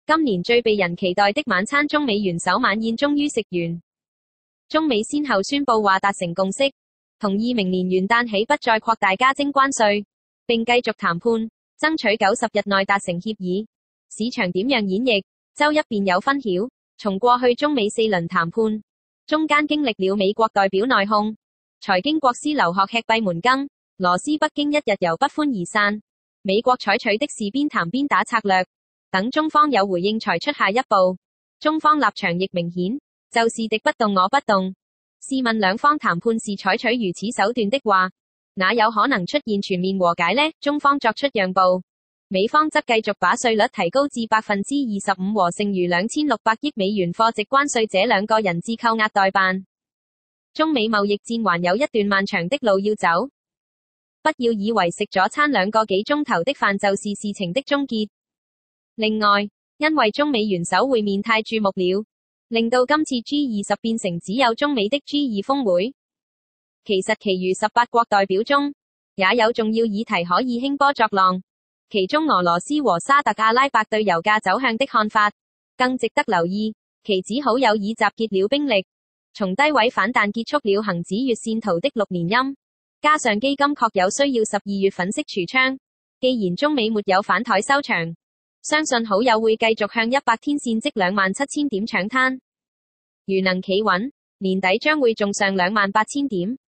今年最被人期待的晚餐中美元首晚宴終於食完，中美先後宣布話達成共識，同意明年元旦起不再擴大加徵關稅，並繼續談判，爭取90日內達成協議。市場點樣演繹？周一便有分曉。從過去中美4輪談判，中間經歷了美國代表內訌，財經國師劉鶴吃閉門羹，羅斯北京一日遊不歡而散。美國採取的是邊談邊打策略，等中方有回應才出下一步。中方立場亦明顯，就是敵不動我不動。試問兩方談判是採取如此手段的話，哪有可能出現全面和解呢？中方作出讓步，美方則繼續把稅率提高至25%和剩餘2600億美元貨值關稅這兩個人質扣押代辦。中美貿易戰還有一段漫長的路要走，不要以為食咗餐2個幾鐘頭的飯就是事情的終結。另外，因為中美元首會面太注目了，令到今次 G20 變成只有中美的 G2 峰會。其實其餘18國代表中，也有重要議題可以興波作浪，其中俄羅斯和沙特阿拉伯對油價走向的看法，更值得留意。期指好友已集結了兵力，從低位反彈結束了恒指月線圖的6連陰，加上基金確有需要12月粉飾櫥窗，既然中美沒有反台收場，相信好友會繼續向100天線即27000點搶灘。如能企穩，年底將會重上28000點。